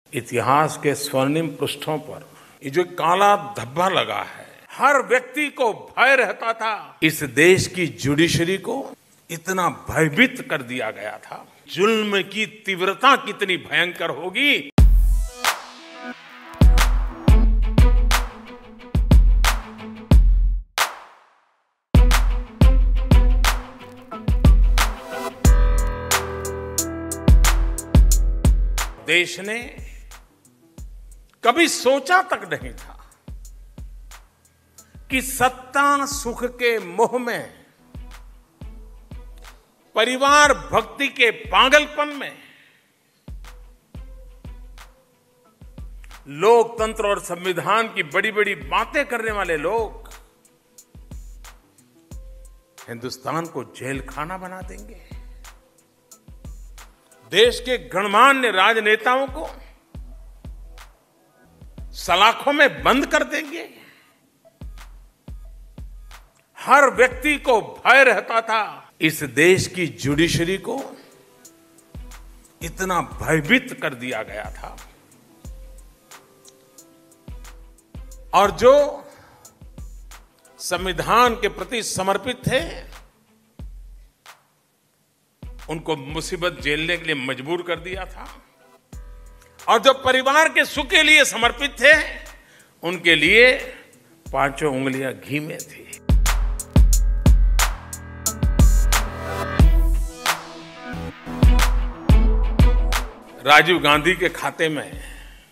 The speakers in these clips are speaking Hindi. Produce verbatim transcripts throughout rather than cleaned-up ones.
इतिहास के स्वर्णिम पृष्ठों पर ये जो काला धब्बा लगा है, हर व्यक्ति को भय रहता था। इस देश की जुडिशरी को इतना भयभीत कर दिया गया था। जुल्म की तीव्रता कितनी भयंकर होगी। देश ने कभी सोचा तक नहीं था कि सत्ता सुख के मोह में, परिवार भक्ति के पागलपन में लोकतंत्र और संविधान की बड़ी बड़ी बातें करने वाले लोग हिंदुस्तान को जेल खाना बना देंगे। देश के गणमान्य राजनेताओं को सलाखों में बंद कर देंगे। हर व्यक्ति को भय रहता था। इस देश की जुडिशरी को इतना भयभीत कर दिया गया था। और जो संविधान के प्रति समर्पित थे, उनको मुसीबत झेलने के लिए मजबूर कर दिया था। और जो परिवार के सुख के लिए समर्पित थे, उनके लिए पांचों उंगलियां घी में थी। राजीव गांधी के खाते में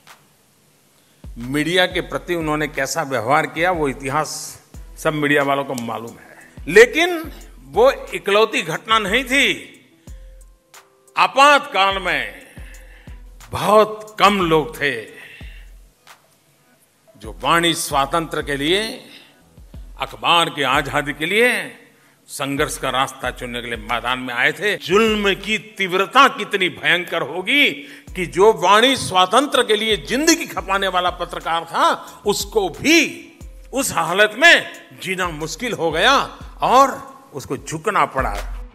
मीडिया के प्रति उन्होंने कैसा व्यवहार किया, वो इतिहास सब मीडिया वालों को मालूम है। लेकिन वो इकलौती घटना नहीं थी। आपातकाल में बहुत कम लोग थे जो वाणी स्वातंत्र के लिए, अखबार की आजादी के लिए संघर्ष का रास्ता चुनने के लिए मैदान में आए थे। जुल्म की तीव्रता कितनी भयंकर होगी कि जो वाणी स्वातंत्र के लिए जिंदगी खपाने वाला पत्रकार था, उसको भी उस हालत में जीना मुश्किल हो गया और उसको झुकना पड़ा।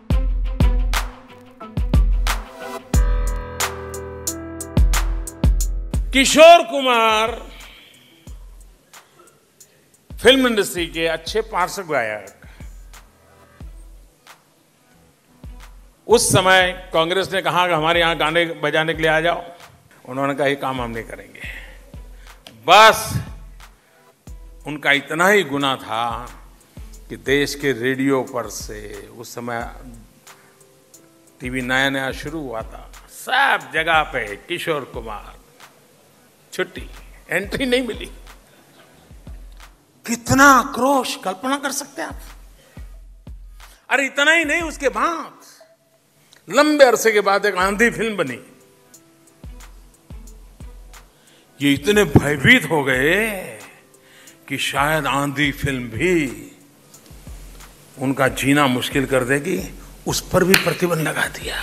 किशोर कुमार फिल्म इंडस्ट्री के अच्छे पार्श्व गायक, उस समय कांग्रेस ने कहा कि हमारे यहां गाने बजाने के लिए आ जाओ। उन्होंने कहा ये काम हम नहीं करेंगे। बस उनका इतना ही गुनाह था कि देश के रेडियो पर से, उस समय टीवी नया नया शुरू हुआ था, सब जगह पे किशोर कुमार, छुट्टी, एंट्री नहीं मिली। कितना आक्रोश कल्पना कर सकते हैं आप। अरे इतना ही नहीं, उसके बाद लंबे अरसे के बाद एक आंधी फिल्म बनी। ये इतने भयभीत हो गए कि शायद आंधी फिल्म भी उनका जीना मुश्किल कर देगी। उस पर भी प्रतिबंध लगा दिया।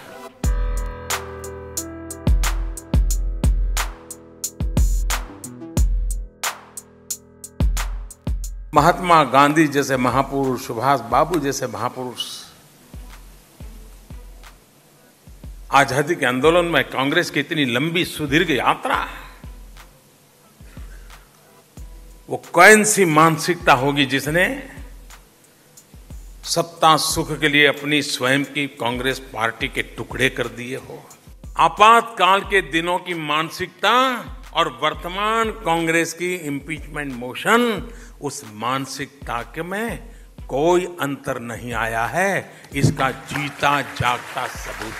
महात्मा गांधी जैसे महापुरुष, सुभाष बाबू जैसे महापुरुष आजादी के आंदोलन में कांग्रेस की इतनी लंबी सुदीर्घ यात्रा, वो कौन सी मानसिकता होगी जिसने सत्ता सुख के लिए अपनी स्वयं की कांग्रेस पार्टी के टुकड़े कर दिए हो। आपातकाल के दिनों की मानसिकता और वर्तमान कांग्रेस की इम्पीचमेंट मोशन, उस मानसिकता के में कोई अंतर नहीं आया है। इसका जीता जागता सबूत।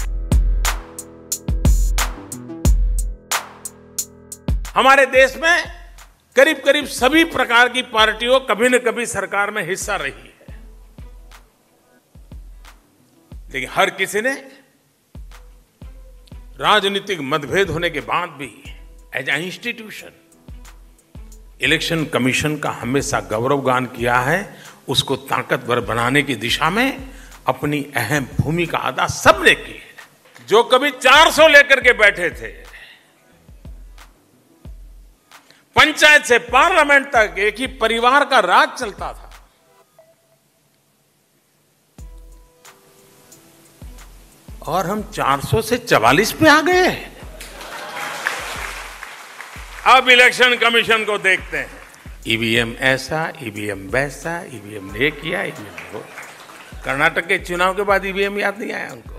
हमारे देश में करीब करीब सभी प्रकार की पार्टियों कभी न कभी सरकार में हिस्सा रही है, लेकिन हर किसी ने राजनीतिक मतभेद होने के बाद भी as a institution election commission का हमेशा गौरवगान किया है। उसको ताकतवर बनाने की दिशा में अपनी अहम भूमिका अदा सबने की है। जो कभी चार सौ लेकर के बैठे थे, पंचायत से पार्लियामेंट तक एक ही परिवार का राज चलता था, और हम चार सौ से चवालीस पे आ गए। अब इलेक्शन कमीशन को देखते हैं, ईवीएम ऐसा, ईवीएम वैसा, ईवीएम ने किया, ईवीएम वो। कर्नाटक के चुनाव के बाद ईवीएम याद नहीं आया उनको।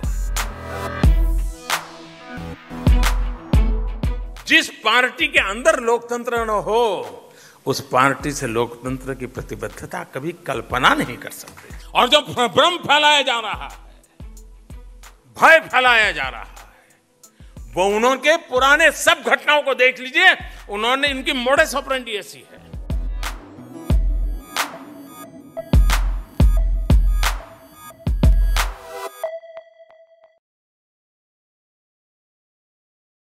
जिस पार्टी के अंदर लोकतंत्र न हो, उस पार्टी से लोकतंत्र की प्रतिबद्धता कभी कल्पना नहीं कर सकते। और जो भ्रम फैलाया जा रहा है, भय फैलाया जा रहा है, वो उन्होंने पुराने सब घटनाओं को देख लीजिए, उन्होंने इनकी मोडस ऑपरेंडी ऐसी है।